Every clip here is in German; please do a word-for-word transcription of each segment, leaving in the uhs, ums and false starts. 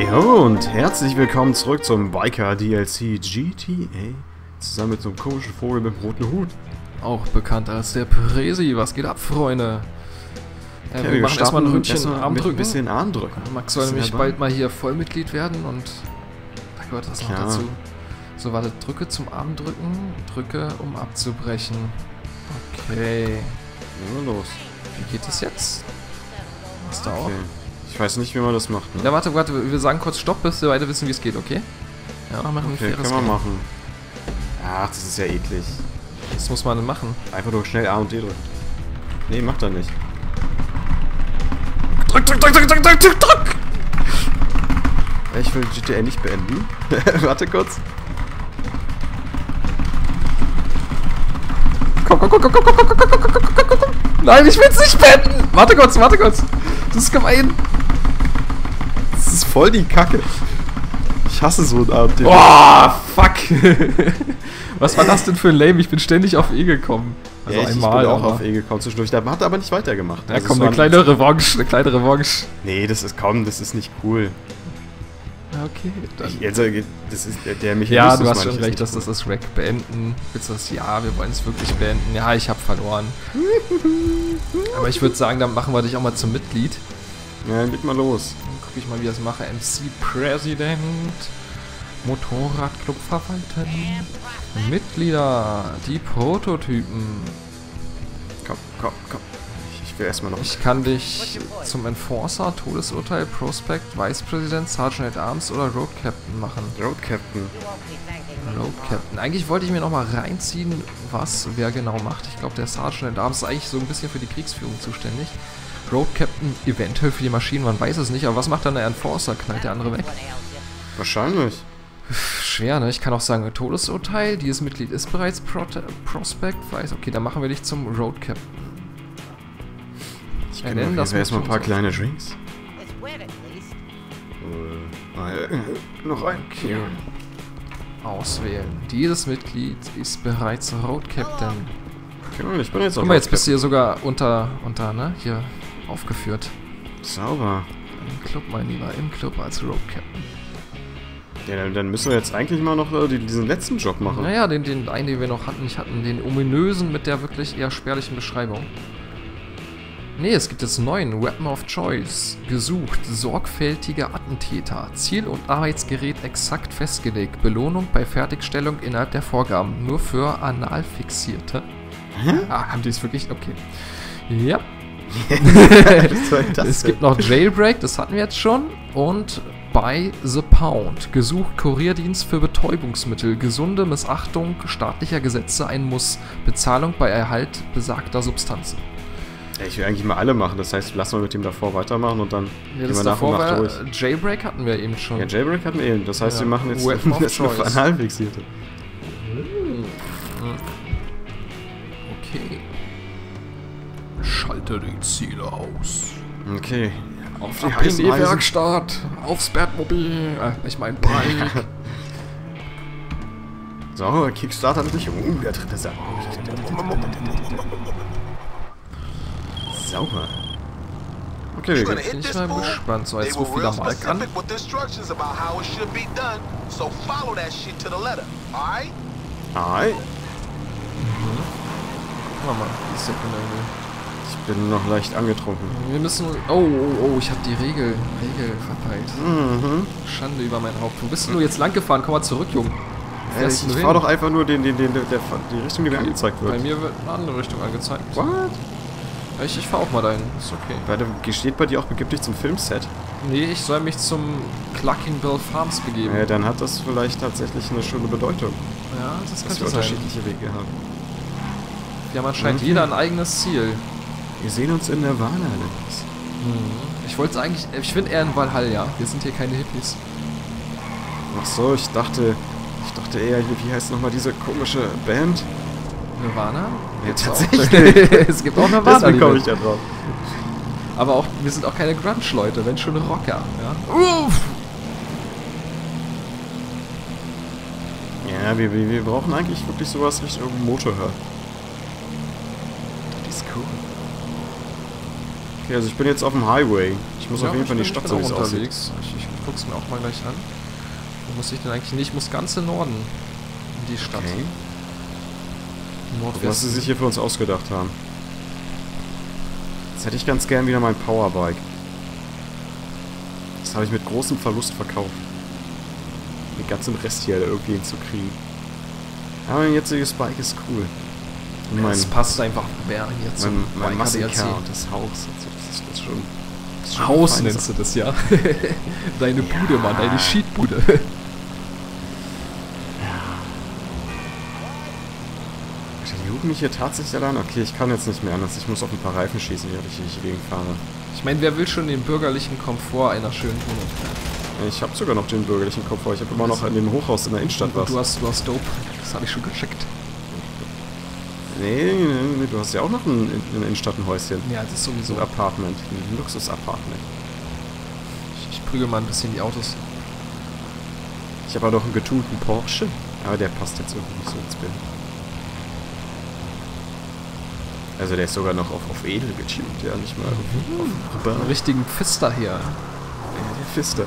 Jo und herzlich willkommen zurück zum Biker D L C G T A. Zusammen mit so einem komischen Vogel mit dem roten Hut. Auch bekannt als der Presi. Was geht ab, Freunde? Äh, Okay, wir, wir machen erstmal ein Ründchen erstmal Arm mit drücken. ein bisschen Arm drücken. Max soll nämlich bald mal hier Vollmitglied werden und da gehört das noch Klar. dazu. So, warte, drücke zum Arm drücken, drücke, um abzubrechen. Okay. Ja, los. Wie geht das jetzt? Was da auch? Okay. Ich weiß nicht, wie man das macht. Ne? Ja, warte, warte, wir sagen kurz Stopp, bis wir beide wissen, wie es geht, okay? Ja, machen wir ein Okay, faires kann man Game. machen. Ach, das ist ja eklig. Was muss man denn machen? Einfach nur schnell A und D drücken. Nee, macht er nicht. Drück, drück, drück, drück, drück, drück, drück, drück! Ich will G T A nicht beenden. Warte kurz. Komm, komm, komm, komm, komm, komm, komm, komm, komm, komm, komm, komm, komm. Nein, ich will's nicht beenden! Warte kurz, warte kurz. Das ist gemein. Das ist voll die Kacke. Ich hasse so ein A und D. Boah, fuck. Was war das denn für ein Lame? Ich bin ständig auf E gekommen. Also ja, ich, einmal. ich bin auch aber. auf E gekommen zwischendurch. Da hat er aber nicht weitergemacht. Ja, Also komm, es eine war- kleine Revanche, eine kleine Revanche. Nee, das ist kaum, das ist nicht cool. Okay, dann. Ich, also, das ist der, der Mechanismus. Ja, du hast meine schon ich, ist recht, nicht dass cool. das das Rack beenden. Willst du das? Ja, wir wollen es wirklich beenden. Ja, ich habe verloren. Aber ich würde sagen, dann machen wir dich auch mal zum Mitglied. Ja, leg mal los. Dann gucke ich mal, wie ich das mache. M C Präsident. Motorradclub verwalten. Mitglieder. Die Prototypen. Komm, komm, komm. Ich, ich will erstmal noch. Ich kann dich zum Enforcer, Todesurteil, Prospect, Vice President, Sergeant at Arms oder Road Captain machen. Road Captain. Road Captain. Eigentlich wollte ich mir noch mal reinziehen, was wer genau macht. Ich glaube, der Sergeant at Arms ist eigentlich so ein bisschen für die Kriegsführung zuständig. Road Captain eventuell für die Maschinen, man weiß es nicht. Aber was macht dann der Enforcer? Knallt der andere weg? Wahrscheinlich. Schwer, ne? Ich kann auch sagen, Todesurteil. Dieses Mitglied ist bereits Prote Prospect. Weiß, okay, dann machen wir dich zum Road Captain. Ich Ja, nenne denn das das erstmal ein muss paar schon kleine Drinks. Äh, noch ein. Okay. Auswählen. Dieses Mitglied ist bereits Road Captain. Okay, ich bin jetzt auch. Guck mal, jetzt Road bist du hier sogar unter, unter, ne? Hier aufgeführt. Captain. Sauber. Im Club, mein Lieber, im Club als Road Captain. Ja, dann, dann müssen wir jetzt eigentlich mal noch äh, die, diesen letzten Job machen. Naja, den, den einen, den wir noch hatten, nicht hatten, den ominösen mit der wirklich eher spärlichen Beschreibung. Nee, es gibt jetzt einen neuen Weapon of Choice. Gesucht, sorgfältige Attentäter. Ziel und Arbeitsgerät exakt festgelegt. Belohnung bei Fertigstellung innerhalb der Vorgaben. Nur für Analfixierte. Hä? Ah, haben die es wirklich? Okay. Ja. Was soll das Es denn? gibt noch Jailbreak, das hatten wir jetzt schon. Und By the Pound. Gesucht Kurierdienst für Betäubungsmittel. Gesunde Missachtung staatlicher Gesetze ein Muss. Bezahlung bei Erhalt besagter Substanzen. Ja, ich will eigentlich mal alle machen. Das heißt, lassen wir mit dem davor weitermachen und dann Ja, gehen das wir nach und davor nach war, durch. Jailbreak hatten wir eben schon. Ja, Jailbreak hatten wir eben. Das heißt, Ja. wir machen jetzt Weapon of das nur für choice. Analfixierte. Okay. Schalte die Ziele aus. Okay. Auf die Ab in heißen die Eisen. Werkstatt. Aufs Batmobil. Äh, ich mein Bike. So, Kickstarter natürlich. Uh, der dritte Sack. Sauber. Okay, wir Gonna gehen. hit Ich this bin fool. gespannt. So, They jetzt were ruft real wieder Mark an. specific with instructions about how it should be done, so follow that shit to the letter, alright? Hi. Warte mal, die Sekunde. Ich bin noch leicht angetrunken. Wir müssen... Oh, oh, oh, ich habe die Regel, Regel verpeilt. Mhm. Schande über mein Haupt. Wo bist denn du jetzt lang gefahren? Komm mal zurück, Junge. Äh, Fährst ich du ich hin? fahr doch einfach nur den, den, den, der, der, die Richtung, die mir angezeigt Bei wird. mir wird eine andere Richtung angezeigt. What? Ich, ich fahr auch mal dahin. Ist okay. Warte, steht bei dir auch, begib dich zum Filmset? Nee, ich soll mich zum Cluckingbell Farms begeben. Ja, dann hat das vielleicht tatsächlich eine schöne Bedeutung, Ja, das dass könnte wir sein. unterschiedliche Wege haben. Wir haben anscheinend Mhm. jeder ein eigenes Ziel. Wir sehen uns in Nirvana, Lennox. Ich wollte es eigentlich... Ich finde eher in Valhalla. Wir sind hier keine Hippies. Ach so, ich dachte, ich dachte eher, hier, wie heißt nochmal diese komische Band? Nirvana? Ja, Gibt's tatsächlich. Auch. Es gibt auch Nirvana. Deswegen komme die ich da drauf. Aber auch, wir sind auch keine Grunge-Leute, wenn schon Rocker. Ja, Uff. Ja, wir, wir, wir brauchen eigentlich wirklich sowas Richtung Motorhör. Das ist cool. Okay, also ich bin jetzt auf dem Highway. Ich muss Ja, auf jeden Fall in die ich bin- Stadt, so wie ich es bin auch aussieht. unterwegs. Ich, ich guck's mir auch mal gleich an. Wo muss ich denn eigentlich nicht? Ich muss ganz in Norden in die Stadt. Okay. Nordwesten. Was sie sich hier für uns ausgedacht haben. Jetzt hätte ich ganz gern wieder mein Powerbike. Das habe ich mit großem Verlust verkauft. Den ganzen Rest hier irgendwie hinzukriegen. Aber mein jetziges Bike ist cool. Und mein, Das passt einfach mehr hier zum mein, mein Biker D L C. Muscle Car und das Haus. Also das ist das schon... Das ist schon Haus eine feine nennst du das ja. Deine Bude, Mann, deine Sheetbude. Die jucken mich hier tatsächlich allein. Okay, ich kann jetzt nicht mehr anders. Ich muss auf ein paar Reifen schießen, während ich hier nicht gegenfahre. Ich meine, wer will schon den bürgerlichen Komfort einer schönen Wohnung? Ich habe sogar noch den bürgerlichen Komfort. Ich habe immer noch in dem Hochhaus in der Innenstadt was. Du hast, du hast Dope. Das habe ich schon geschickt. Nee, nee, nee, du hast ja auch noch ein, in der Innenstadt ein Häuschen. Ja, das ist So sowieso. ein Apartment. Ein Luxus-Apartment. Ich, ich prügel mal ein bisschen die Autos. Ich habe aber doch einen getunten Porsche. Aber der passt jetzt irgendwie nicht so ins Bild. Also der ist sogar noch auf, auf edel getuned, ja, nicht mal auf, auf Einen urban. richtigen Pfister hier. Der Fister.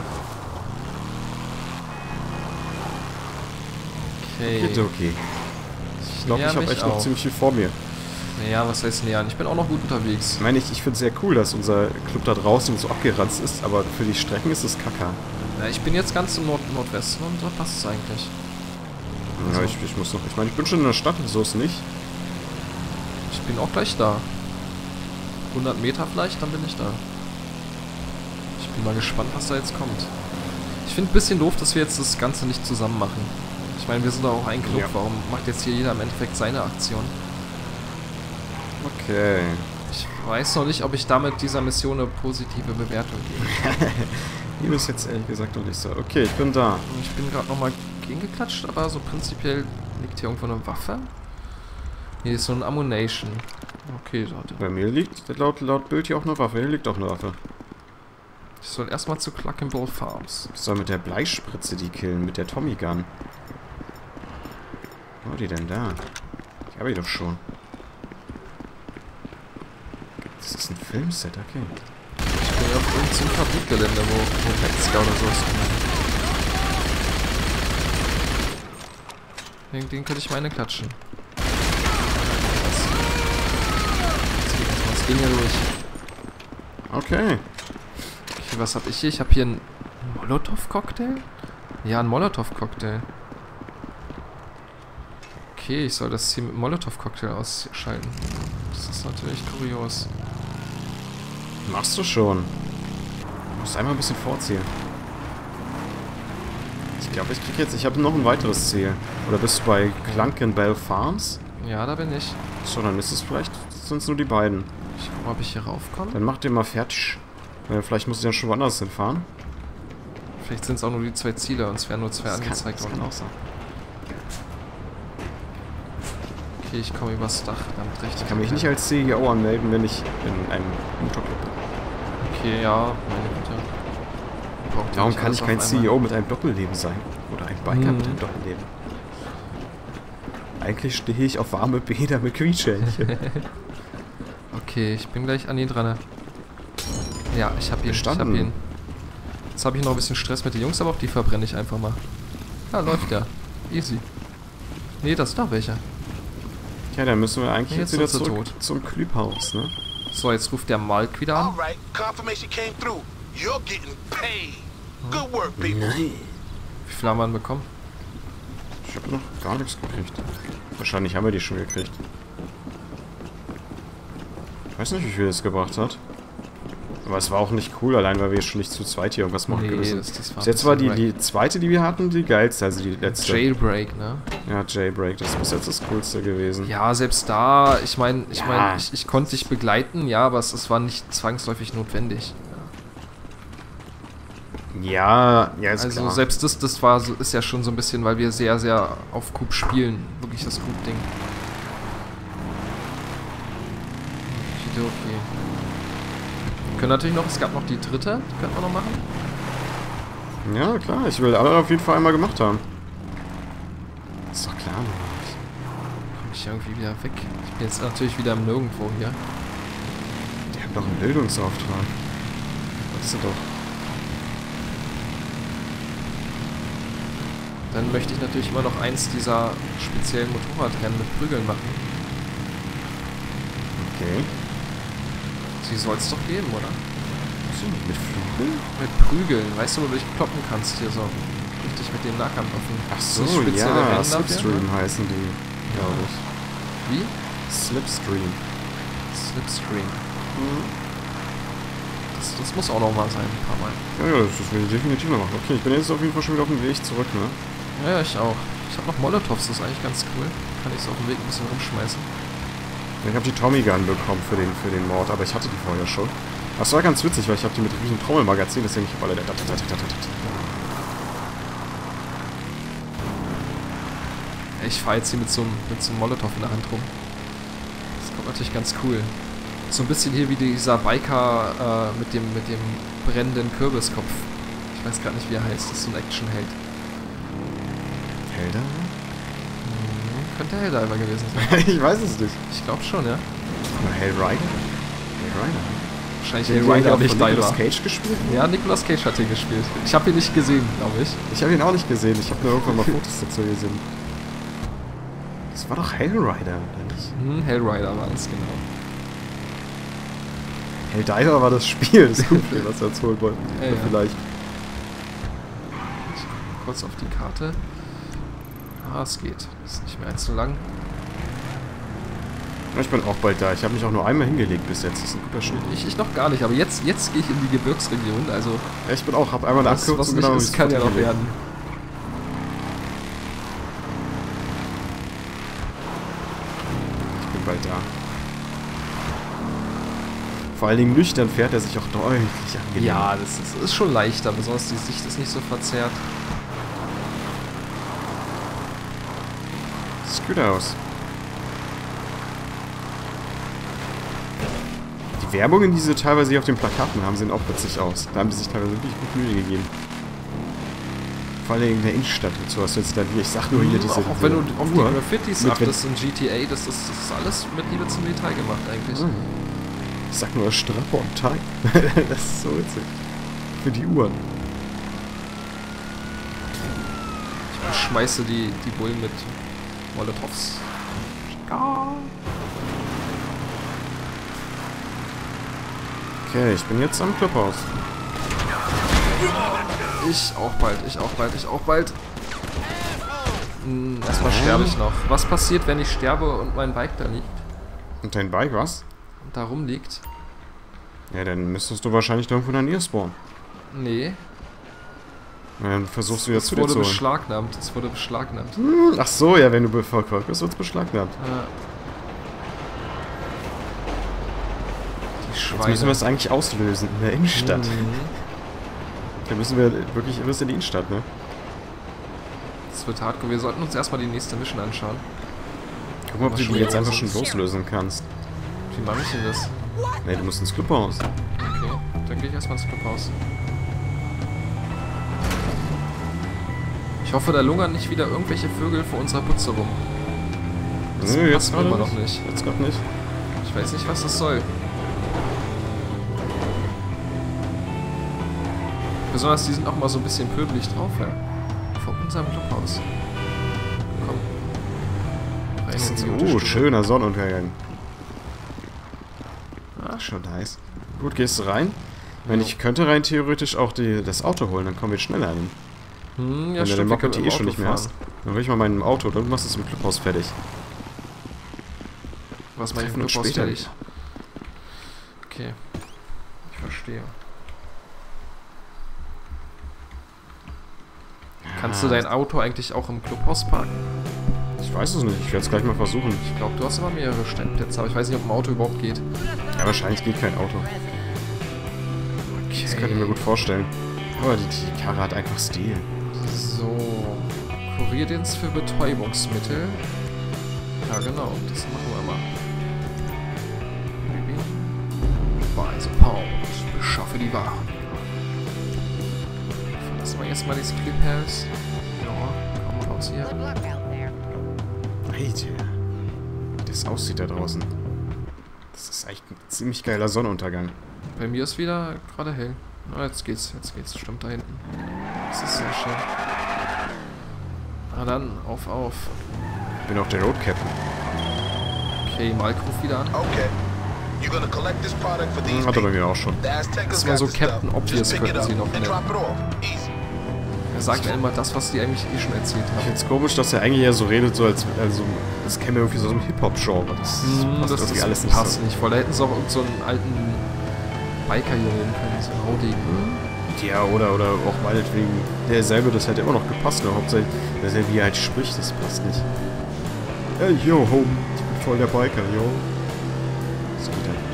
Okay. Geht okay. Ich glaube, näher ich habe mich echt noch auch. ziemlich viel vor mir. Naja, was heißt nähern? Ich bin auch noch gut unterwegs. Ich meine, ich, ich finde es sehr cool, dass unser Club da draußen so abgeranzt ist, aber für die Strecken ist es Kacker. Ja, ich bin jetzt ganz im Nord Nordwesten und da passt es eigentlich. Ja, ich, ich muss noch. Ich meine, ich bin schon in der Stadt, so ist nicht. Ich bin auch gleich da. hundert Meter vielleicht, dann bin ich da. Ich bin mal gespannt, was da jetzt kommt. Ich finde ein bisschen doof, dass wir jetzt das Ganze nicht zusammen machen. Ich meine, wir sind doch auch ein Club. Ja. Warum macht jetzt hier jeder im Endeffekt seine Aktion? Okay. Ich weiß noch nicht, ob ich damit dieser Mission eine positive Bewertung gebe. Hier ist jetzt ehrlich gesagt noch nicht so. Okay, ich bin da. Ich bin gerade nochmal gegengeklatscht, aber so prinzipiell liegt hier irgendwo eine Waffe. Hier ist so ein Ammunition. Okay, warte. Bei mir liegt laut, laut Bild hier auch eine Waffe. Hier liegt auch eine Waffe. Ich soll erstmal zu Cluckenball Farms. Ich soll mit der Bleispritze die killen, mit der Tommy Gun. Wo die denn da? Ich habe die doch schon. Das ist ein Filmset, okay. Ich bin auf irgendeinem Fabrikgelände, wo, wo Metzger oder sowas kommen. Den, den könnte ich meine klatschen. Jetzt geht erstmal das Ding hier durch. Okay. Okay, was hab ich hier? Ich habe hier einen Molotow-Cocktail? Ja, einen Molotow-Cocktail. Okay, ich soll das hier mit Molotow-Cocktail ausschalten. Das ist natürlich kurios. Machst du schon. Du musst einmal ein bisschen vorziehen. Ich glaube, ich krieg jetzt... Ich habe noch ein weiteres Ziel. Oder bist du bei Cluckenball Farms? Ja, da bin ich. So, dann ist es vielleicht... Sind es nur die beiden. Ich guck mal, ob ich hier raufkomme. Dann mach den mal fertig. Äh, vielleicht muss ich ja schon woanders hinfahren. Vielleicht sind es auch nur die zwei Ziele und es werden nur zwei Das kann, angezeigt das kann worden. auch sein. Okay, ich komme übers Dach, damit recht. Ich kann mich nicht als C E O anmelden, wenn ich in einem Motorclub bin. Okay, ja, meine Güte. Braucht ihr Warum nicht kann alles ich auf kein C E einmal? O mit einem Doppelleben sein? Oder ein Biker Mhm. mit einem Doppelleben? Eigentlich stehe ich auf warme Bäder mit Quietschhähnchen. Okay, ich bin gleich an ihn dran. Ja, ich hab ihn. Bestanden. Ich hab ihn. Jetzt habe ich noch ein bisschen Stress mit den Jungs, aber auch die verbrenne ich einfach mal. Ja, läuft ja. Easy. Nee, das ist doch welcher. Ja, dann müssen wir eigentlich Jetzt jetzt, wieder sind sie zurück tot. zum Clubhaus, ne? So, jetzt ruft der Malk wieder an. All right, confirmation came through. You're getting paid. Good work, people. Wie viel haben wir denn bekommen? Ich habe noch gar nichts gekriegt. Wahrscheinlich haben wir die schon gekriegt. Ich weiß nicht, wie viel es gebracht hat. Aber es war auch nicht cool, allein weil wir schon nicht zu zweit hier irgendwas machen Nee, müssen. das- das war Bis ein jetzt war die, bisschen die zweite, die wir hatten, die geilste, also die letzte. Jailbreak, ne? Ja, Jailbreak, das ist bis jetzt das coolste gewesen. Ja, selbst da, ich meine, ich Ja. meine, ich, ich konnte dich begleiten, ja, aber es, es war nicht zwangsläufig notwendig. Ja, ja, ist Also klar. selbst das, das war so, ist ja schon so ein bisschen, weil wir sehr, sehr auf Coop spielen. Wirklich das Coop-Ding. Okay. Wir können natürlich noch, es gab noch die dritte, die könnten wir noch machen. Ja, klar, ich will alle auf jeden Fall einmal gemacht haben. Ist doch klar, Mann. Komm ich irgendwie wieder weg. Ich bin jetzt natürlich wieder im Nirgendwo hier. Der hab doch einen Bildungsauftrag. Das ist doch. Dann möchte ich natürlich immer noch eins dieser speziellen Motorradrennen mit Prügeln machen. Okay. Sie soll es doch geben, oder? So, mit Flügeln? Mit Prügeln, weißt du, wo du dich kloppen kannst hier so. Richtig mit dem Nahkampfwaffen. Ach so, Das spezielle ja, Rennen dafür, Slipstream ne? heißen die, glaube ich. Wie? Slipstream. Slipstream. Das, das muss auch noch mal sein, ein paar Mal. Ja, ja, das will ich definitiv noch machen. Okay, ich bin jetzt auf jeden Fall schon wieder auf dem Weg zurück, ne? Ja, ich auch. Ich habe noch Molotovs, das ist eigentlich ganz cool. Kann ich so auf dem Weg ein bisschen rumschmeißen. Ich habe die Tommy Gun bekommen für den, für den Mord, aber ich hatte die vorher schon. Das war ganz witzig, weil ich habe die mit riesen Trommelmagazin, deswegen ich habe alle... Ich fahre jetzt hier mit so, einem, mit so einem Molotov in der Hand rum. Das kommt natürlich ganz cool. So ein bisschen hier wie dieser Biker äh, mit, dem, mit dem brennenden Kürbiskopf. Ich weiß gar nicht, wie er heißt. Das ist so ein Actionheld. Helder? Hm, könnte Helldiver gewesen sein. Ich weiß es nicht. Ich glaube schon, ja. Oder Hellrider? Hellrider. Wahrscheinlich Der Hellrider, hat nicht von Nicolas Diver. Cage gespielt? Ja, Nicolas Cage hat den gespielt. Ich habe ihn nicht gesehen, glaube ich. Ich habe ihn auch nicht gesehen. Ich habe nur irgendwann mal Fotos dazu gesehen. Das war doch Hellrider, oder nicht? Hm, Hellrider war es, genau. Helldiver war das Spiel, das Kumpel, was wir jetzt holen wollten. Ja, Oder ja. vielleicht. Ich gucke kurz auf die Karte. Ah, es geht. Ist nicht mehr allzu lang. Ich bin auch bald da. Ich habe mich auch nur einmal hingelegt bis jetzt. Das ist ein guter Schnitt. Ich, ich noch gar nicht, aber jetzt, jetzt gehe ich in die Gebirgsregion, also Ja, ich bin auch, habe einmal eine was, was Abkürzung nicht genommen, ist, mich kann ja sofort noch hingelegt. werden. Ich bin bald da. Vor allen Dingen nüchtern fährt er sich auch deutlich angenehmer. Ja, das ist, ist schon leichter, besonders die Sicht ist nicht so verzerrt. Sieht gut aus. Die Werbungen, die sie teilweise hier auf den Plakaten haben, sehen auch witzig aus. Da haben die sich teilweise wirklich gut Mühe gegeben. Vor allem in der Innenstadt und so hast du jetzt dann hier, ich sag nur hier diese... auch, auch wenn du auf die Uhr Graffitis mit- achtest in G T A, das ist, das ist alles mit Liebe zum Detail gemacht eigentlich. Ah. Ich sag nur Strapper und Time. Das ist so witzig. Für die Uhren. Ich schmeiße die, die Bullen mit Molotovs. Okay, ich bin jetzt am Clubhaus. Ich auch bald, ich auch bald, ich auch bald. Hm, erstmal sterbe ich noch. Was passiert, wenn ich sterbe und mein Bike da liegt? Und dein Bike, was? Und da rumliegt? Ja, dann müsstest du wahrscheinlich irgendwo in der Nähe spawnen. Nee. Und dann versuchst du jetzt Es zu dir wurde zu holen. beschlagnahmt. Es wurde beschlagnahmt. Hm, ach so, ja, wenn du befolgt wirst, wird's beschlagnahmt. Äh, die Jetzt Schweine. müssen wir es eigentlich auslösen in der Innenstadt. Mhm. Da müssen wir wirklich ihr wisst in die Innenstadt, ne? Das wird hart. Wir sollten uns erstmal die nächste Mission anschauen. Guck mal, ob du die jetzt einfach schon loslösen kannst. Wie mache ich denn das? Ne, du musst ins Clubhaus. Okay, dann gehe ich erstmal ins Clubhaus. Ich hoffe, da lungern nicht wieder irgendwelche Vögel vor unserer Putze rum. Das Nö, passt mir gerade immer noch nicht. Jetzt gerade nicht. Ich weiß nicht, was das soll. Besonders die sind auch mal so ein bisschen pöbelig drauf, ja. Vor unserem Clubhaus. Komm. Rein Das in ist die oh, Unterstützung. schöner Sonnenuntergang. Ach, schon nice. Gut, gehst du rein? Ich meine, ich könnte rein theoretisch auch die, das Auto holen, dann kommen wir schneller hin. Hm, ja, Wenn du stimmt, den wir Moped können eh mit dem schon Auto nicht mehr fahren. hast. Dann hol ich mal mein Auto, dann machst du es im Clubhaus fertig. Was mein Treffen uns Clubhaus später fertig? Okay. Ich verstehe. Kannst du dein Auto eigentlich auch im Clubhaus parken? Ich weiß es nicht, ich werde es gleich mal versuchen. Ich glaube, du hast immer mehrere Stellplätze, aber ich weiß nicht, ob ein Auto überhaupt geht. Ja, wahrscheinlich geht kein Auto. Das kann ich mir gut vorstellen. Aber die, die Karre hat einfach Stil. So. Kurierdienst für Betäubungsmittel. Ja, genau, das machen wir mal. Maybe. Weise Pound. Beschaffe die Waren. Verlassen wir jetzt mal dieses Clubhaus. Ja, kommen wir raus hier. Good luck out there. Alter. Wie das aussieht da draußen. Das ist echt ein ziemlich geiler Sonnenuntergang. Bei mir ist wieder gerade hell. Na, jetzt geht's, jetzt geht's. Stimmt da hinten. Das ist sehr schön. Na dann, auf, auf. Ich bin auch der Road Captain. Okay, Mike ruft wieder an. Okay. You're gonna collect this product for these Hat er bei people. mir auch schon. The Aztecas Das war got so the Captain stuff. Obvious, Just pick it könnten up sie noch and nennen. drop it off. Easy. Er sagt ja immer das, was die eigentlich eh schon erzählt Ich haben. find's komisch, dass er eigentlich eher so redet, so als also, das käme irgendwie so aus dem Hip-Hop-Genre. Das Hm, passt das irgendwie ist, alles nicht passt so. nicht voll. Da hätten sie auch irgend so einen alten Biker-Jungen nehmen können, so einen Haudegen. Ja, oder, oder auch meinetwegen derselbe, das hätte immer noch gepasst. Nur hauptsächlich, dass er wie er halt spricht, das passt nicht. Hey, yo, home. Ich bin voll der Biker, yo. So geht er.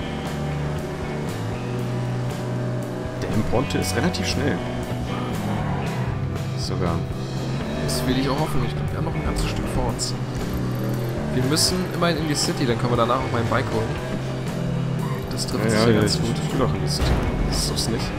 Der Imponte ist relativ schnell. Sogar. Das will ich auch hoffen. Ich glaube, wir haben noch ein ganzes Stück vor uns. Wir müssen immerhin in die City, dann können wir danach auch mein Bike holen. Das trifft Ja, sich ja, ja ja, ganz ich, gut. ich will auch in die City. Das ist doch nicht.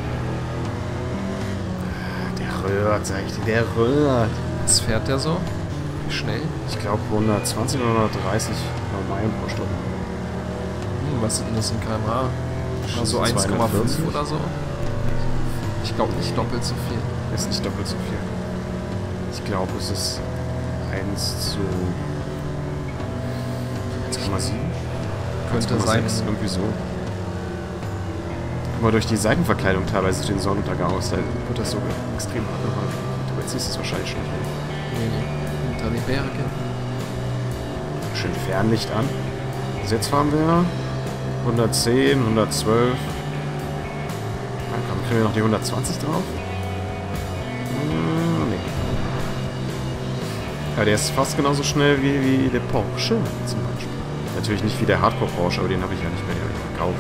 Der rührt, sag ich dir, der rührt. Was fährt der so? Wie schnell? Ich glaube hundertzwanzig oder hundertdreißig Meilen pro Stunde. Hm, was sind denn das in Kilometer pro Stunde? Also eins Komma fünf zweihundertvierzig oder so? Ich glaube nicht doppelt so viel. Ist nicht doppelt so viel. Ich glaube, es ist eins zu eins Komma sieben. Könnte sein. Irgendwie so. Guck mal, durch die Seitenverkleidung teilweise den Sonnenuntergang aus, da wird das so extrem hart. Du überziehst es wahrscheinlich schon. Nee, nee. Hinter den Bergen. Schön Fernlicht an. Also jetzt fahren wir hundertzehn, hundertzwölf. Dann komm, kriegen wir noch die hundertzwanzig drauf. Hm, nee. Ja, der ist fast genauso schnell wie, wie der Porsche zum Beispiel. Natürlich nicht wie der Hardcore Porsche, aber den habe ich ja nicht mehr, den habe ich verkauft.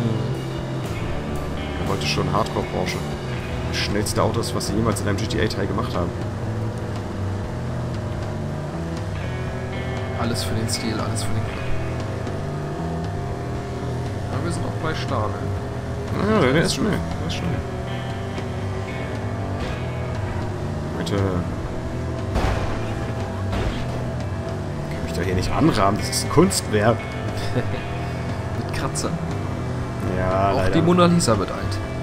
Er wollte schon Hardcore Porsche. Das schnellste Auto ist, was sie jemals in einem G T A-Teil gemacht haben. Alles für den Stil, alles für den Club. Aber wir sind auch bei Stahne. Ja, der, der ist schnell. Der ist schnell. Bitte. Kann mich doch hier nicht anrahmen, das ist ein Kunstwerk. Mit Kratzer. Ja, Auch leider. die Mona Lisa wird alt.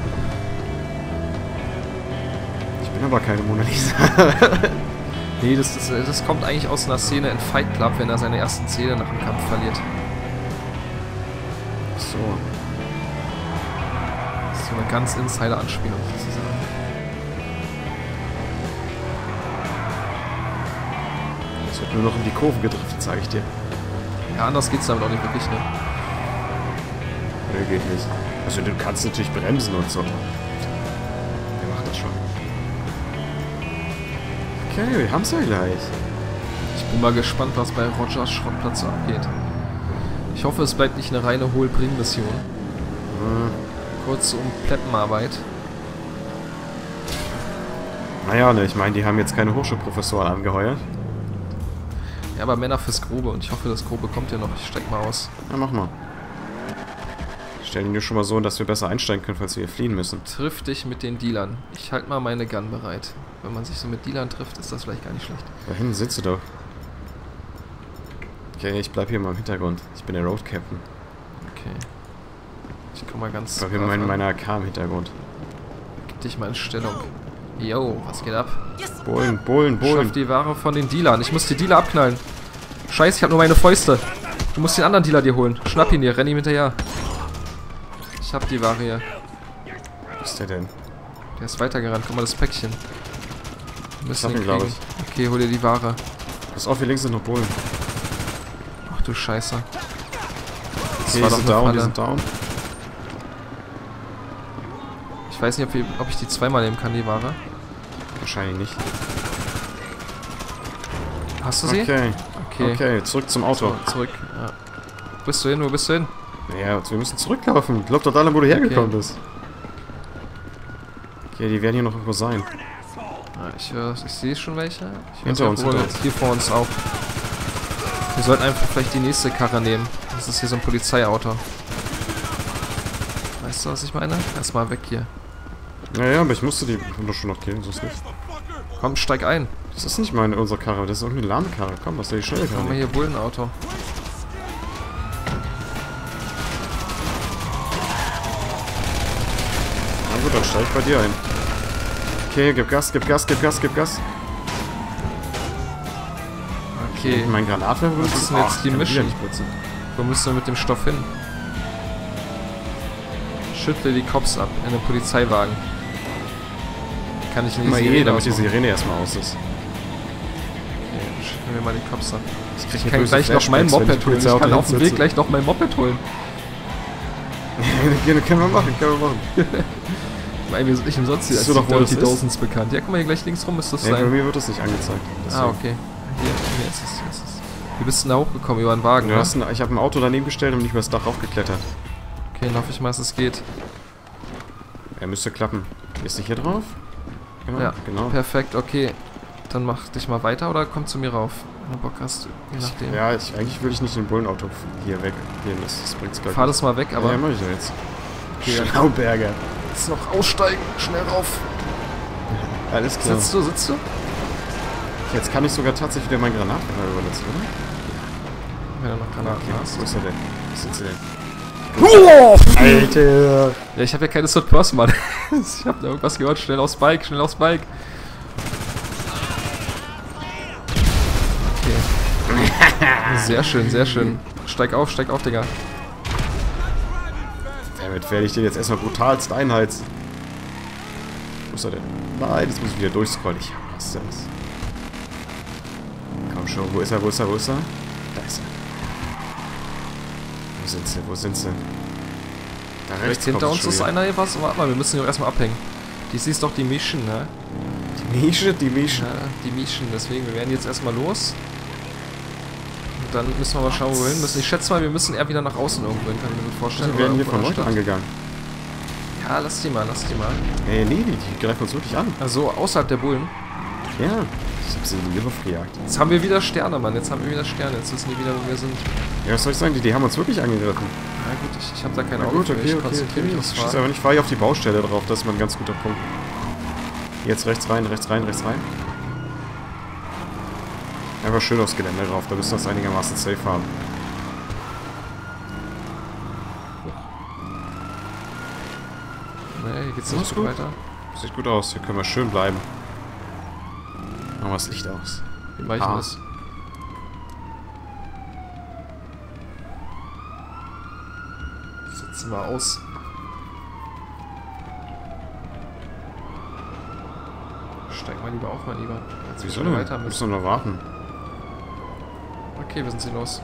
Ich bin aber keine Mona Lisa. Nee, das, das, das kommt eigentlich aus einer Szene in Fight Club, wenn er seine ersten Zähne nach dem Kampf verliert. So. Das ist so eine ganz Insider-Anspielung sozusagen. Es wird nur noch in die Kurve gedriftet, sage ich dir. Ja, anders geht's damit auch nicht wirklich, ne? Nee, geht nicht. Also du kannst natürlich bremsen und so. Wer macht das schon? Okay, wir haben's ja gleich. Ich bin mal gespannt, was bei Rogers Schrottplatz so abgeht. Ich hoffe, es bleibt nicht eine reine Hohl-Bring-Mission. Hm. Kurz um Pleppenarbeit. Naja, ne, ich meine, die haben jetzt keine Hochschulprofessoren angeheuert. Ja, aber Männer fürs Grobe und ich hoffe, das Grobe kommt ja noch. Ich steig mal aus. Ja, mach mal. Stell ihn dir schon mal so, dass wir besser einsteigen können, falls wir hier fliehen müssen. Triff dich mit den Dealern. Ich halte mal meine Gun bereit. Wenn man sich so mit Dealern trifft, ist das vielleicht gar nicht schlecht. Da hinten sitzt du doch. Okay, ich bleib hier mal im Hintergrund. Ich bin der Road Captain. Okay. Ich komm mal ganz... Ich bleib hier mit mein, meiner A K im Hintergrund. Gib dich mal in Stellung. Yo, was geht ab? Bullen, Bullen, Schaff Bullen. die Ware von den Dealern. Ich muss die Dealer abknallen. Scheiße, ich hab nur meine Fäuste. Du musst den anderen Dealer dir holen. Schnapp ihn dir, renn ihm hinterher. Ich hab die Ware hier. Wo ist der denn? Der ist weitergerannt. Guck mal, das Päckchen. Wir müssen Ich hab ihn ihn, glaub kriegen. Okay, hol dir die Ware. Pass auf, hier links sind noch Bullen. Ach du Scheiße. Das Okay, war die doch sind eine down, die Falle. sind down. Ich weiß nicht, ob, wir, ob ich die zweimal nehmen kann, die Ware. Wahrscheinlich nicht. Hast du sie? Okay, Okay. okay, zurück zum Auto. So, zurück. Ja. Wo bist du hin? Wo bist du hin? Ja, wir müssen zurücklaufen. Glaub doch alle, wo du hergekommen bist. Okay, die werden hier noch irgendwo sein. Ja, ich höre, ich sehe schon welche. Ich Hinter weiß uns, nicht, wo- hinter uns. Hier vor uns auch. Wir sollten einfach vielleicht die nächste Karre nehmen. Das ist hier so ein Polizeiauto. Weißt du, was ich meine? Erstmal weg hier. Ja, ja, aber ich musste die doch schon noch killen, sonst nicht. Komm, steig ein. Das ist nicht meine, unsere Karre, das ist irgendeine Lahmkarre. Komm, was ist die schnelle Haben wir Karre? hier Bullenauto. gut, dann steig ich bei dir ein. Okay, gib Gas, gib Gas, gib Gas, gib Gas. Okay. Mein Granatwerfer Was ist denn jetzt die Mission? Wo müssen wir mit dem Stoff hin? Schüttle die Cops ab in den Polizeiwagen. Kann ich in die Mal Sirene eh, damit die ausmachen? Sirene erstmal aus ist. Okay, schütteln wir mal die Cops ab. Ich, krieg Ich kann gleich noch mein Moped holen. Ich kann auf dem Weg gleich noch mein Moped holen. Ja, können wir machen, können wir machen. Weil wir sind nicht umsonst hier als Siehst du die doch, wo das Dirty ist? Dozens bekannt. Ja, guck mal, hier gleich links rum müsste das Ja, bei sein. mir wird das nicht angezeigt. Ah, Deswegen. okay. Hier, hier ist es, hier ist es. Wie bist du denn da hochgekommen? Über einen Wagen, Du ne? hast ein, ich habe ein Auto daneben gestellt und nicht über das Dach raufgeklettert. Okay, dann hoffe ich mal, dass es geht. Er müsste klappen. Ist nicht hier drauf? Genau, Ja, genau. perfekt, okay. Dann mach dich mal weiter oder komm zu mir rauf. Wenn du Bock hast, je nachdem. Ja, ich, eigentlich würde ich nicht in ein Bullenauto hier weggehen. Das, das bringt's gleich. Fahr das mal weg, aber Ja, mach ich ja jetzt. Okay. Schlauberger. jetzt noch aussteigen. Schnell rauf. Alles klar. Sitzt du, sitzt du? Jetzt kann ich sogar tatsächlich wieder meinen Granatwerfer übernutzen, oder? Wenn du noch Granaten Okay, hast. wo ist er denn? Wo sind sie denn? Oh! Alter! Ja, ich habe ja keine Third Person, Mann. Ich habe da irgendwas gehört. Schnell aufs Bike, schnell aufs Bike. Okay. Sehr schön, sehr schön. Steig auf, steig auf, Digga. Damit werde ich den jetzt erstmal brutalst einheizen. Wo ist er denn? Nein, das muss ich wieder durchscrollen. Ich hasse das. Komm schon, wo ist er, wo ist er, wo ist er? Da ist er. Wo sind sie, wo sind sie? Da rechts Rechts hinter kommt uns schon ist wieder. einer hier was. Warte mal, wir müssen hier erstmal abhängen. Dies ist doch die Mission, ne? Die Nische, die Nische. Ja, die Mission. Deswegen, wir werden jetzt erstmal los. Und dann müssen wir mal schauen, wo wir hin müssen. Ich schätze mal, wir müssen eher wieder nach außen irgendwo hin, kann ich mir gut vorstellen. Wir werden hier Oder von irgendwo in Leuten der Stadt. angegangen. Ja, lass die mal, lass die mal. Ey, nee, die, die greifen uns wirklich an. Also außerhalb der Bullen. Ja. Ich hab sie in die Luft gejagt. Jetzt haben wir wieder Sterne, Mann. Jetzt haben wir wieder Sterne. Jetzt wissen die wieder, wo wir sind. Ja, was soll ich sagen? Die, die haben uns wirklich angegriffen. Na gut, ich, ich habe da kein Na Auge gut, für. okay, Ich okay, konzentriere okay. mich aufs Ich schieße Fahren. aber nicht, fahre ich auf die Baustelle drauf. Das ist mal ein ganz guter Punkt. Jetzt rechts rein, rechts rein, rechts rein. Einfach schön aufs Gelände drauf. Da müssen wir das einigermaßen safe haben. Nee, hier geht's Alles nicht gut gut. weiter. Sieht gut aus. Hier können wir schön bleiben. Machen wir das Licht aus. Wie mache ich Ah. denn das? Setzen wir aus. Steig mal lieber auf, mein Lieber. Als wir Wieso schon denn? weiter Wir müssen. müssen noch warten. Okay, wir sind sie los.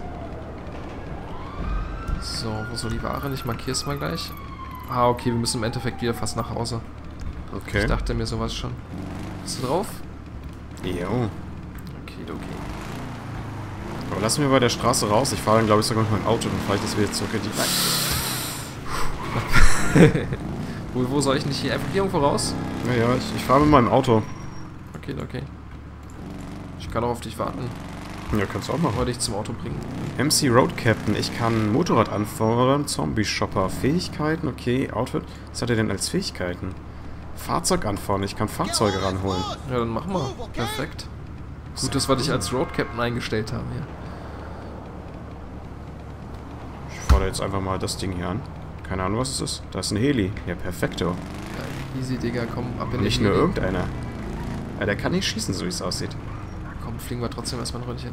So, wo soll die Ware? Ich markiere es mal gleich. Ah, okay, wir müssen im Endeffekt wieder fast nach Hause. Okay. Ich dachte mir sowas schon. Bist du drauf? Jo. Okay, okay. Aber lassen wir bei der Straße raus. Ich fahre dann, glaube ich, sogar mit meinem Auto. Dann fahre ich das wieder zurück in die... wo, wo soll ich nicht hier? Einfach hier irgendwo raus? Naja, ich, ich fahre mit meinem Auto. Okay, okay. Ich kann auch auf dich warten. Ja, kannst du auch machen. Oder dich zum Auto bringen. M C Road Captain. Ich kann Motorrad anfahren. Zombie-Shopper. Fähigkeiten. Okay, Outfit. Was hat er denn als Fähigkeiten? Fahrzeug anfahren. Ich kann Fahrzeuge ranholen. Ja, dann machen wir. Perfekt. Gut, dass wir dich als Road Captain eingestellt haben hier. Ich fahre jetzt einfach mal das Ding hier an. Keine Ahnung, was es ist. Da ist ein Heli. Ja, perfekto. Ja, easy, Digga, komm, ab in Nicht den nur Heli. irgendeiner. Ja, der kann nicht schießen, so wie es aussieht. Ja, komm, fliegen wir trotzdem erstmal ein Röntchen.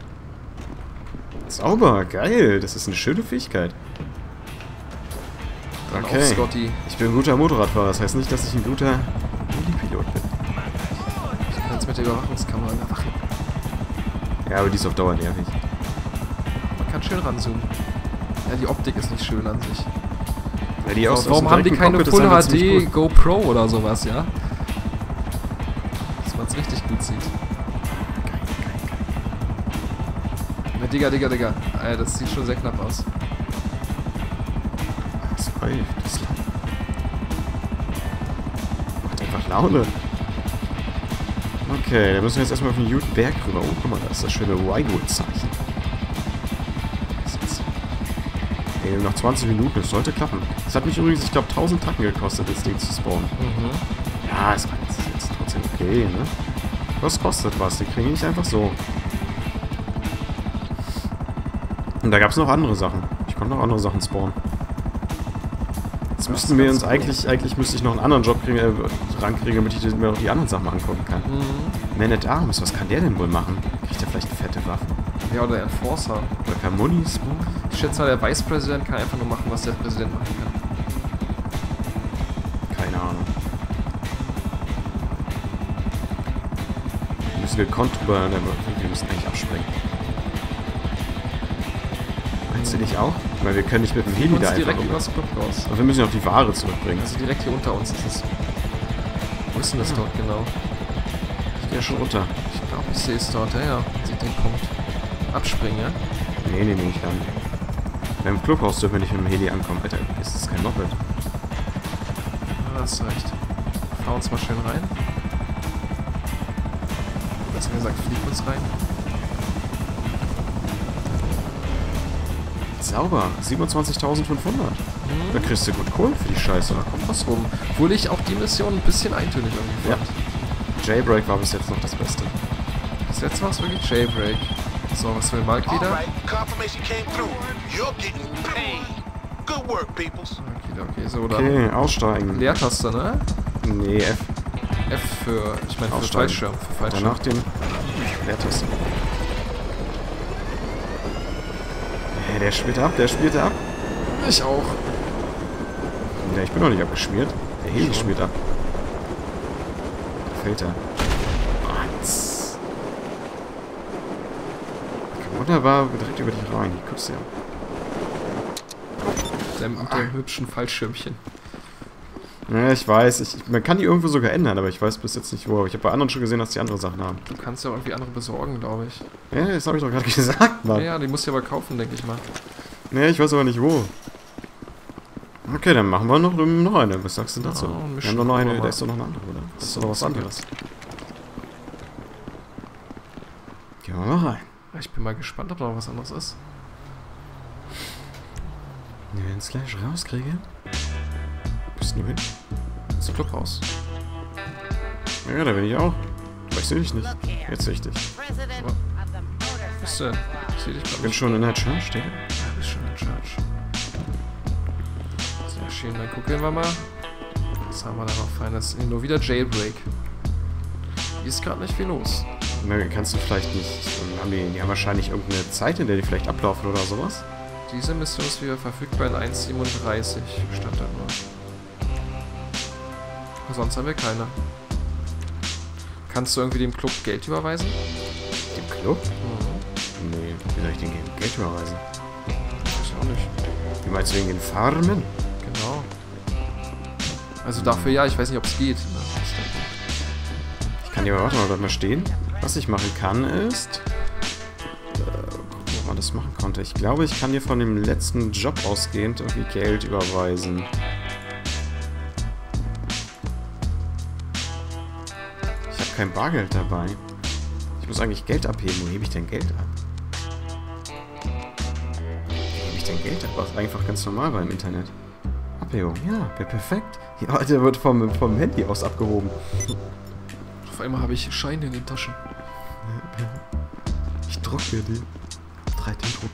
Sauber, geil. Das ist eine schöne Fähigkeit. Dann Okay. auf, Scotty. Ich bin ein guter Motorradfahrer. Das heißt nicht, dass ich ein guter Heli-Pilot bin. Du kannst mit der Überwachungskamera überwachen. Ja, aber die ist auf Dauer nervig. Man kann schön ranzoomen. Ja, die Optik ist nicht schön an sich. Ja, die aus, Warum aus dem haben die direkten keine Cockpit ist Full einfach H ziemlich D gut. GoPro oder sowas, ja? Dass man es richtig gut sieht. Ja, Digga, Digga, Digga. Alter, das sieht schon sehr knapp aus. Das läuft, das läuft. Macht einfach Laune. Okay, dann müssen wir jetzt erstmal auf den Juden Berg rüber. Oh, guck mal, da ist das schöne Winewood-Zeichen. Ey, noch zwanzig Minuten, das sollte klappen. Das hat mich übrigens, ich glaube, tausend Tacken gekostet, das Ding zu spawnen. Mhm. Ja, ist, ist jetzt trotzdem okay, ne? Das kostet was, die kriegen nicht einfach so. Und da gab es noch andere Sachen. Ich konnte noch andere Sachen spawnen. Jetzt müssten wir uns eigentlich, eigentlich müsste ich noch einen anderen Job kriegen, äh, rankriegen, damit ich mir auch die anderen Sachen mal angucken kann. Mhm. Man at Arms, was kann der denn wohl machen? Kriegt er vielleicht fette Waffen? Ja, oder Enforcer. Oder kann Munis? Ich schätze mal, der Vicepräsident kann einfach nur machen, was der Präsident machen kann. Keine Ahnung. Wir müssen gekonnt drüber, wir müssen eigentlich abspringen. Meinst du nicht auch? Weil wir können nicht mit dem Heli da einfach direkt rüber. übers Club raus. Aber wir müssen ja auch die Ware zurückbringen. Also direkt hier unter uns ist es. Wo ist denn das dort genau? Ich gehe ja schon runter. Ich glaube, ich sehe es dort. Ja, ja. Sieht den Punkt. Abspringen, ja? Nee, nee, nee, ich kann nicht. Beim Clubhaus dürfen wir nicht mit dem Heli ankommen. Alter, ist das kein Moped? Ja, hast recht. Fahr uns mal schön rein. Besser gesagt, flieg uns rein. Sauber. siebenundzwanzigtausendfünfhundert. Mhm. Da kriegst du gut Kohle für die Scheiße. Da kommt was rum. Obwohl ich auch die Mission ein bisschen eintönig irgendwie Ja. fand. Jailbreak war bis jetzt noch das Beste. Bis jetzt war es wirklich Jailbreak. So, was will Mark wieder? All right, confirmation came through. You're getting paid. Good work, peoples. Okay, okay, so dann. Okay, aussteigen. Leertaste, ne? Nee, F. F für, ich meine, für Aussteigen. Fallschirm. Für Fallschirm. Danach den Leertaste. Hey, der spielt ab, der spielt ab. Ich auch. Ja, ich bin noch nicht abgeschmiert. Der Heli Schon. spielt ab. Da fällt er. Manns. Wunderbar, direkt über dich rein. Guckst du ja. Der mit dem hübschen Fallschirmchen. Ja, ich weiß. Ich, man kann die irgendwo sogar ändern, aber ich weiß bis jetzt nicht wo. Aber ich habe bei anderen schon gesehen, dass die andere Sachen haben. Du kannst ja auch irgendwie andere besorgen, glaube ich. Ja, das habe ich doch gerade gesagt, Mann. Ja, ja, die musst du aber kaufen, denke ich mal. Nee, ich weiß aber nicht wo. Okay, dann machen wir noch, noch eine. Was sagst du dazu? Ja, ein wir haben doch noch eine, bisschen da ist doch noch eine andere, oder? Das ist doch noch was anderes. Gehen wir mal rein. Ich bin mal gespannt, ob da noch was anderes ist. Wenn ich es gleich rauskriege. Wo bist du hin? Das Clubhaus. Ja, da bin ich auch. Aber ich sehe dich nicht. Jetzt sehe ich dich. Bist du denn? Ich sehe dich Ich gerade bin nicht. schon in der Church, Digga. Ja, bist schon in Church. Sehr schön, dann gucken wir mal. Was haben wir da noch Feines? Nur wieder Jailbreak. Hier ist gerade nicht viel los. Na, kannst du vielleicht nicht... Haben die, die haben wahrscheinlich irgendeine Zeit, in der die vielleicht ablaufen oder sowas. Diese Mission ist wieder verfügbar in eins Punkt siebenunddreißig. Stand da nur. Sonst haben wir keine. Kannst du irgendwie dem Club Geld überweisen? Dem Club? Mhm. Nee, wie soll ich den Geld überweisen? Ich auch nicht. Wie meinst du wegen den Farmen? Genau. Also dafür ja, ich weiß nicht, ob es geht. Ne? Das ist der Punkt. Ich kann dir mal, warte mal, bleib mal stehen. Was ich machen kann ist... Äh, gucken, ob man das machen konnte. Ich glaube, ich kann dir von dem letzten Job ausgehend irgendwie Geld überweisen. Ich habe kein Bargeld dabei. Ich muss eigentlich Geld abheben. Wo hebe ich denn Geld ab? Wo hebe ich denn Geld ab? Das ist einfach ganz normal beim Internet. Abhebung, ja, wäre perfekt. Ja, der wird vom, vom Handy aus abgehoben. Auf einmal habe ich Scheine in den Taschen. Ich druck mir die. drei D-Drucker.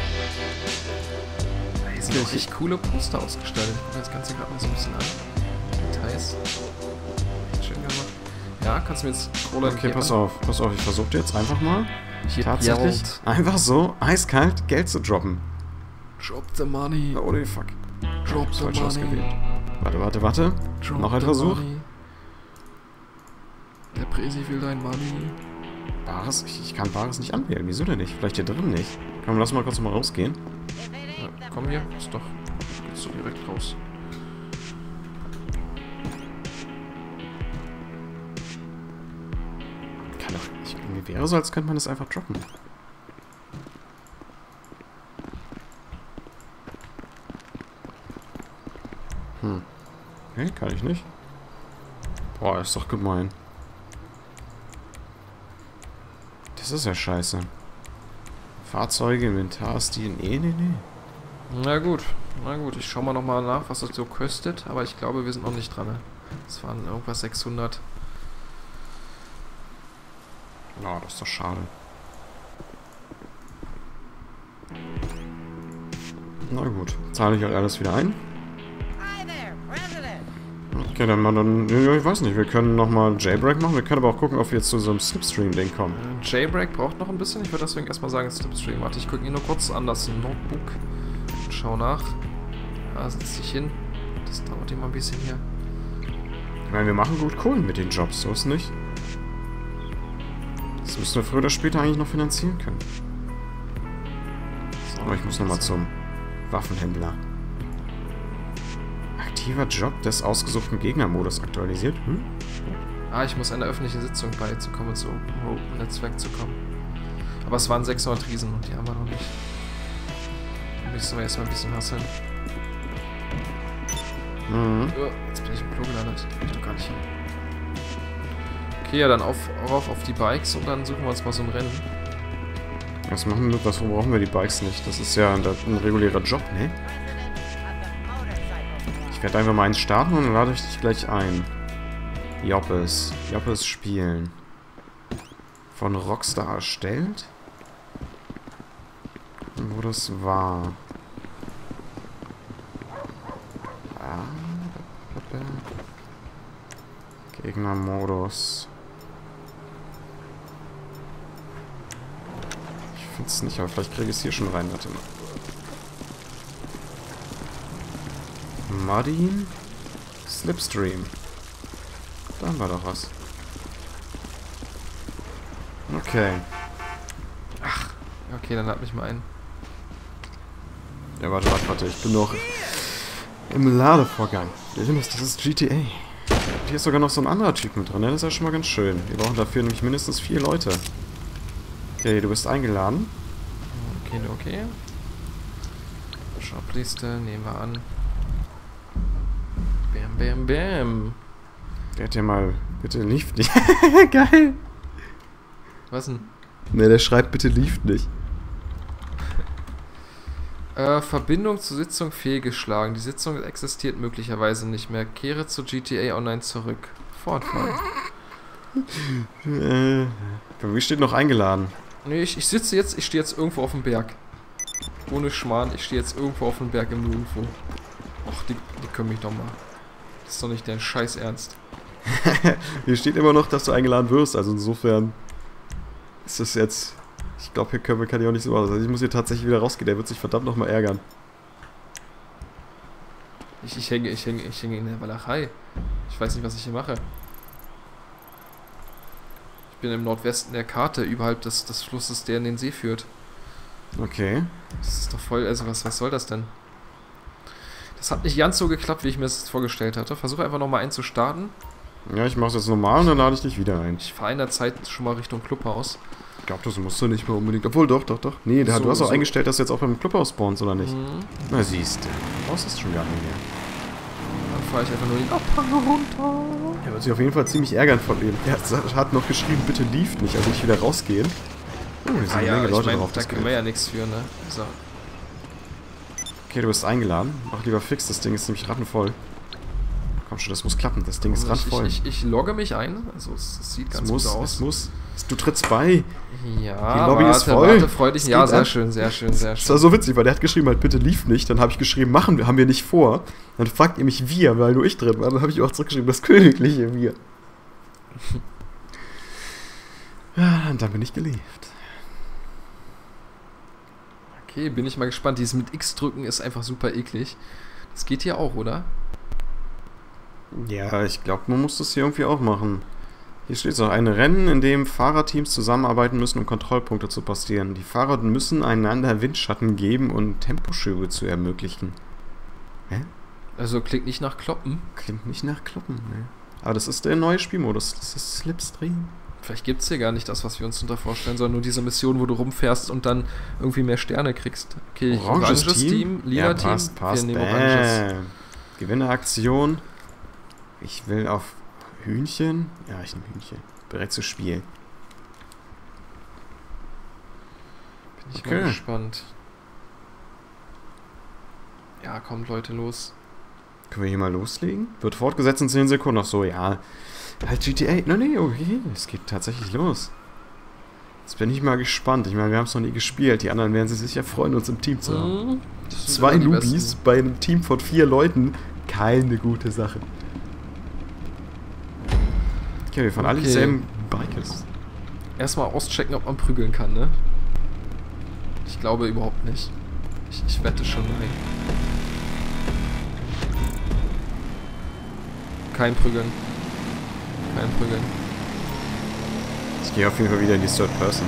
Hier sind auch echt coole Poster ausgestaltet. Ich gucke mir das Ganze gerade mal so ein bisschen an. Details. Echt schön gemacht. Ja, kannst du mir jetzt Roland Okay, pass auf, pass auf. Ich versuche jetzt einfach mal Hier tatsächlich Geld. einfach so eiskalt Geld zu droppen. Drop the money. Oh, die fuck. Drop Ich the falsch money. ausgewählt. Warte, warte, warte. Drop Noch ein the Versuch. money. Der Präsi will dein Money. Bares? Ich, ich kann Bares nicht anwählen. Wieso denn nicht? Vielleicht hier drin nicht. Komm, lass mal kurz mal rausgehen. Ja, komm hier. Ist doch. Geht's doch direkt raus. Kann doch. Ich, mir wäre so, als könnte man das einfach droppen. Hm. Okay, kann ich nicht. Boah, ist doch gemein. Das ist ja scheiße. Fahrzeuge, Inventarstil. Nee, nee, nee. Na gut. Na gut. Ich schau mal nochmal nach, was das so kostet. Aber ich glaube, wir sind noch nicht dran. Ne? Das waren irgendwas sechshundert. Na, oh, das ist doch schade. Na gut, zahle ich halt alles wieder ein. Hi there. Okay, dann mal dann... Ja, ich weiß nicht, wir können nochmal Jailbreak machen. Wir können aber auch gucken, ob wir jetzt zu so einem Slipstream-Ding kommen. Jailbreak braucht noch ein bisschen. Ich würde deswegen erstmal sagen, Slipstream. Warte, ich gucke ihn nur kurz an das Notebook. Schau nach. Da setzt sich hin. Das dauert immer ein bisschen hier. Ich meine, wir machen gut Kohlen mit den Jobs, so ist nicht. Das müssen wir früher oder später eigentlich noch finanzieren können. So, aber ich muss nochmal zum Waffenhändler. Aktiver Job des ausgesuchten Gegnermodus aktualisiert. Hm? Ah, ich muss einer öffentlichen Sitzung beizukommen, zu Open Netzwerk zu kommen. Aber es waren sechshundert Riesen und die haben wir noch nicht. Da müssen wir erstmal ein bisschen hasseln. Mhm. Oh, jetzt bin ich im Klo gelandet. Da bin ich doch gar nicht hin. Okay, ja, dann auf, auf, auf die Bikes und dann suchen wir uns mal so ein Rennen. Was machen wir, was brauchen wir die Bikes nicht? Das ist ja ein, ein regulärer Job, ne? Ich werde einfach mal eins starten und dann lade ich dich gleich ein. Joppes. Joppes spielen. Von Rockstar erstellt. Und wo das war. Ah. Gegnermodus. Ich finde es nicht, aber vielleicht kriege ich es hier schon rein. Warte mal. Muddy Slipstream. Da haben wir doch was. Okay. Ach, okay, dann lad mich mal ein. Ja, warte, warte, warte. Ich bin noch im Ladevorgang. Das ist G T A. Hier ist sogar noch so ein anderer Typ mit drin. Ne? Das ist ja schon mal ganz schön. Wir brauchen dafür nämlich mindestens vier Leute. Okay, du bist eingeladen. Okay, okay. Shopliste nehmen wir an. Bam, bam, bam. Der hat ja mal... Bitte lief nicht. Geil. Was denn? Ne, der schreibt, bitte lief nicht. Äh, Verbindung zur Sitzung fehlgeschlagen. Die Sitzung existiert möglicherweise nicht mehr. Kehre zu G T A Online zurück. Fortfahren. äh, wie steht noch eingeladen? Nee, ich, ich sitze jetzt, ich stehe jetzt irgendwo auf dem Berg. Ohne Schmarrn, ich stehe jetzt irgendwo auf dem Berg im Nirgendwo. Och, die, die können mich doch mal. Das ist doch nicht dein Scheiß Ernst. Hier steht immer noch, dass du eingeladen wirst, also insofern ist das jetzt... Ich glaube, hier können wir, kann ich auch nicht so machen. Also ich muss hier tatsächlich wieder rausgehen, der wird sich verdammt nochmal ärgern. Ich, ich hänge, ich hänge, ich hänge in der Walachei. Ich weiß nicht, was ich hier mache. Ich bin im Nordwesten der Karte, überhalb des, des Flusses, der in den See führt. Okay. Das ist doch voll, also was, was soll das denn? Das hat nicht ganz so geklappt, wie ich mir das vorgestellt hatte. Versuche einfach nochmal einen zu starten. Ja, ich mache es jetzt normal und dann lade ich dich wieder ein. Ich fahre in der Zeit schon mal Richtung Clubhaus. Ich glaube, das musst du nicht mehr unbedingt. Obwohl, doch, doch, doch. Nee, so, du hast auch so eingestellt, dass du jetzt auch beim Clubhaus spawnst, oder nicht? Mhm. Na, siehst du. Du brauchst es schon gar nicht mehr. Dann fahre ich einfach nur den Abhang runter. Er wird sich auf jeden Fall ziemlich ärgern von ihm. Er hat noch geschrieben, bitte lief nicht, also nicht wieder rausgehen. Oh, hier sind ah, eine ja, Menge Leute ich mein, drauf. Da können wir ja nichts für, ne? So. Okay, du bist eingeladen. Mach lieber fix, das Ding ist nämlich rattenvoll. Komm schon, das muss klappen. Das Ding ist ich, rattenvoll. Ich, ich, ich logge mich ein. Also es, es sieht ganz es muss, gut aus. Es muss. Du trittst bei. Ja, die Lobby warte, ist voll. Warte, freu dich. Ja, sehr an. schön, sehr schön, sehr schön. Das war so witzig, weil der hat geschrieben, halt bitte lief nicht. Dann habe ich geschrieben, machen wir, haben wir nicht vor. Dann fragt ihr mich wir, weil nur ich drin war. Dann habe ich auch zurückgeschrieben, das königliche wir. Ja, und dann bin ich gelieft. Okay, bin ich mal gespannt. Dieses mit X drücken ist einfach super eklig. Das geht hier auch, oder? Ja, ich glaube, man muss das hier irgendwie auch machen. Hier steht so, ein Rennen, in dem Fahrerteams zusammenarbeiten müssen, um Kontrollpunkte zu passieren. Die Fahrer müssen einander Windschatten geben und Temposchübe zu ermöglichen. Hä? Also klingt nicht nach Kloppen. Klingt nicht nach Kloppen, ne? Aber das ist der neue Spielmodus. Das ist Slipstream. Vielleicht gibt es hier gar nicht das, was wir uns darunter vorstellen, sondern nur diese Mission, wo du rumfährst und dann irgendwie mehr Sterne kriegst. Okay, oranges, oranges Team, Team lila ja, passt, Team, passt. wir nehmen oranges. Gewinneraktion. Ich will auf Hühnchen. Ja, ich nehme Hühnchen. Bereit zu spielen. Bin ich okay. mal gespannt. Ja, kommt Leute, los. Können wir hier mal loslegen? Wird fortgesetzt in zehn Sekunden. Ach so, ja. Halt G T A. No, nee, okay. Es geht tatsächlich los. Jetzt bin ich mal gespannt. Ich meine, wir haben es noch nie gespielt. Die anderen werden sich sicher freuen, uns im Team zu haben. Mhm. Zwei Newbies bei einem Team von vier Leuten. Keine gute Sache. Okay, wir fahren alle Okay. dieselben Bikes. Erstmal auschecken, ob man prügeln kann, ne? Ich glaube überhaupt nicht. Ich, ich wette schon nein. Kein Prügeln. Kein Prügeln. Ich gehe auf jeden Fall wieder in die Third Person.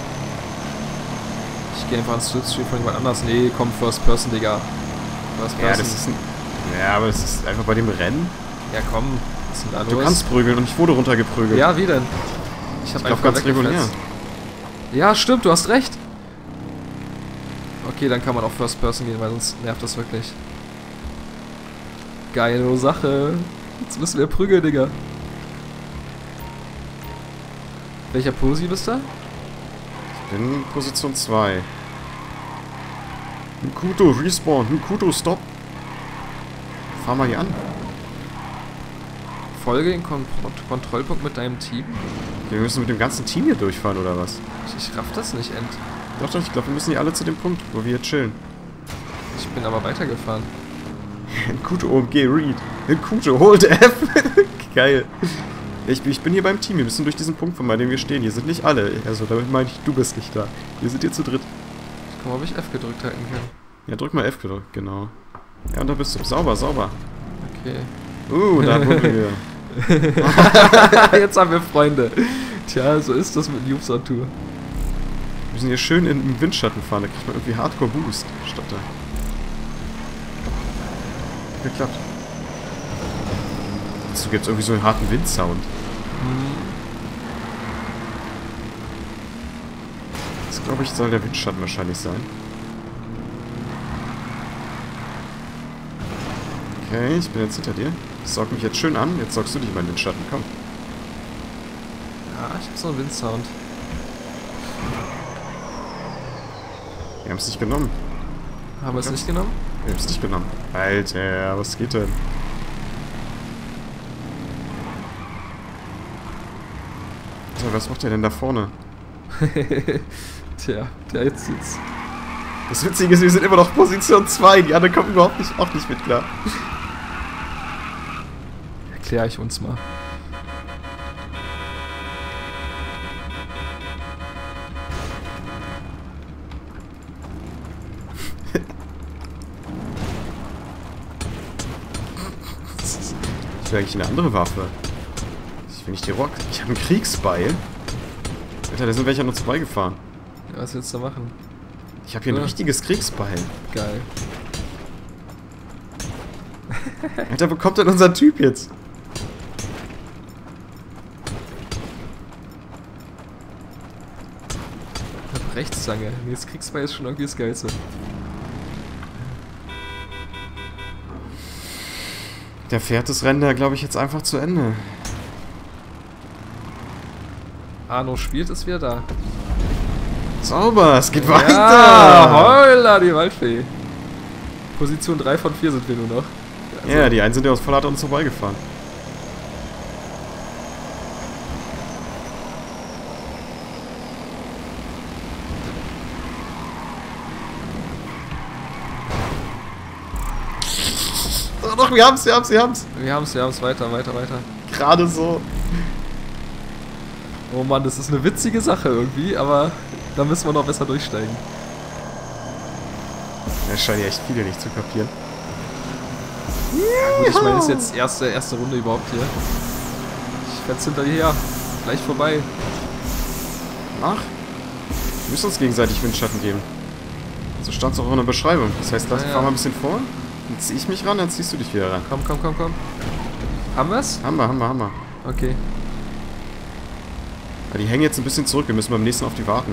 Ich gehe einfach ins Slipstream von jemand anders. Nee, komm, First Person, Digga. First Person. Ja, das ist ein... Ja, aber das ist einfach bei dem Rennen. Ja, komm. Was ist denn da los? Du kannst prügeln und ich wurde runtergeprügelt. Ja, wie denn? Ich hab Ich glaube ganz regulär. Ja, stimmt, du hast recht. Okay, dann kann man auf First Person gehen, weil sonst nervt das wirklich. Geile Sache. Jetzt müssen wir prügeln, Digga. Welcher Posi bist du? Ich bin Position zwei. Nkuto, respawn. Nkuto, stop. Fahr mal hier an. Folge den Kon Kontrollpunkt mit deinem Team? Wir müssen mit dem ganzen Team hier durchfahren, oder was? Ich, ich raff das nicht, End. Doch, doch, ich glaube, wir müssen hier alle zu dem Punkt, wo wir hier chillen. Ich bin aber weitergefahren. Nkuto, O M G, Reed. Nkuto, hold F. Geil. Ich, ich bin hier beim Team. Wir müssen durch diesen Punkt, von bei dem wir stehen. Hier sind nicht alle. Also, damit meine ich, du bist nicht da. Wir sind hier zu dritt. Ich guck mal, ob ich F gedrückt halten kann. Ja, drück mal F gedrückt, genau. Ja, und da bist du. Sauber, sauber. Okay. Uh, da wurden wir. Jetzt haben wir Freunde. Tja, so ist das mit Noobs on Tour. Wir müssen hier schön in den Windschatten fahren. Da kriegt man irgendwie Hardcore Boost. Statt da. Geklappt. Dazu gibt es irgendwie so einen harten Windsound. Das, glaube ich, soll der Windschatten wahrscheinlich sein. Okay, ich bin jetzt hinter dir. Ich saug mich jetzt schön an. Jetzt saugst du dich in meinen Windschatten. Komm. Ja, ich hab so einen Windsound. Wir haben es nicht genommen. Haben wir es nicht genommen? Wir haben es nicht genommen. Alter, was geht denn? Alter, was macht der denn da vorne? Tja, der jetzt jetzt. Das Witzige ist, wir sind immer noch Position zwei. Die anderen kommen überhaupt nicht, auch nicht mit klar. Erkläre ich uns mal. Ich will eigentlich eine andere Waffe. Ich will nicht die Rock. Ich habe einen Kriegsbeil. Alter, da sind welche an uns vorbeigefahren. Ja, was willst du machen? Ich habe hier ein Ja. richtiges Kriegsbeil. Geil. Alter, wo kommt denn unser Typ jetzt? Ich hab Rechtszange. Nee, das Kriegsbeil ist schon irgendwie das Geilste. Der fährt das Rennen da, glaube ich, jetzt einfach zu Ende. Arno spielt, ist wieder da. Sauber, es geht Ja, weiter! heula, die Waldfee. Position drei von vier sind wir nur noch. Also, Ja, die einen sind ja aus Vollart an uns vorbeigefahren. Oh, doch, wir haben's, wir haben's, wir haben's. Wir haben's, wir haben's. Weiter, weiter, weiter. Gerade so. Oh Mann, das ist eine witzige Sache irgendwie, aber da müssen wir noch besser durchsteigen. Da scheinen ja echt viele nicht zu kapieren. Gut, ich meine, das ist jetzt erste, erste Runde überhaupt hier. Ich fetz hinter dir her. Gleich vorbei. Ach, wir müssen uns gegenseitig Windschatten geben. So stand es auch in der Beschreibung. Das heißt, lass, Ah, ja. fahr mal ein bisschen vor. Dann zieh ich mich ran, dann ziehst du dich wieder ran. Komm, komm, komm, komm. Haben wir's? Hammer, Hammer, Hammer. Okay. Ja, die hängen jetzt ein bisschen zurück. Wir müssen beim nächsten auf die warten.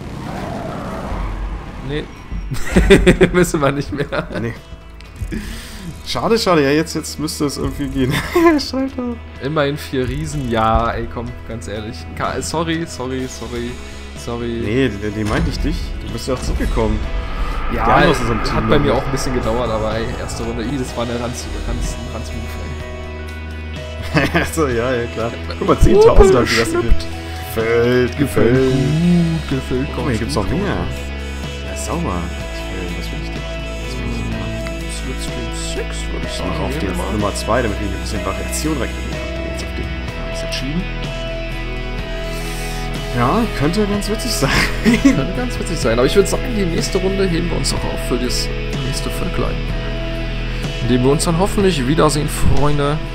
Nee. Müssen wir nicht mehr. Ja, nee. Schade, schade. Ja, jetzt, jetzt müsste es irgendwie gehen. Scheiße. Immerhin vier Riesen. Ja, ey, komm, ganz ehrlich. Ka sorry, sorry, sorry, sorry. Nee, die, die meinte ich dich. Du bist ja auch zurückgekommen. Ja, Der andere aus unserem Team, hat bei ne? mir auch ein bisschen gedauert, aber ey, erste Runde. I, das war eine Ranz, Ranz, Ranz-Move, ey. Achso, ja, ja, klar. Guck mal, zehntausend hat die das gekriegt. Gefällt, gefällt. Gut, gefällt. Guck mal, hier gibt's noch mehr. Ja, sauber. Was will ich denn? Slipstream sechs würde ich Auch auf den Nummer zwei, damit wir ein bisschen Variation reinkriegen. Jetzt auf den. Das ist jetzt schieben. Ja, könnte ganz witzig sein. Könnte ganz witzig sein. Aber ich würde sagen, die nächste Runde heben wir uns auch auf für das nächste Völklein. In dem wir uns dann hoffentlich wiedersehen, Freunde.